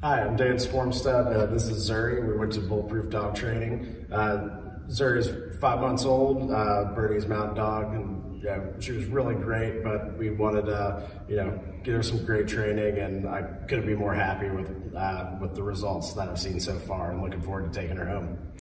Hi, I'm Dan Swarmstad. This is Zuri. We went to Bulletproof Dog Training. Zuri's 5 months old, Bernese mountain dog, and she was really great, but we wanted to, get her some great training, and I couldn't be more happy with the results that I've seen so far, and looking forward to taking her home.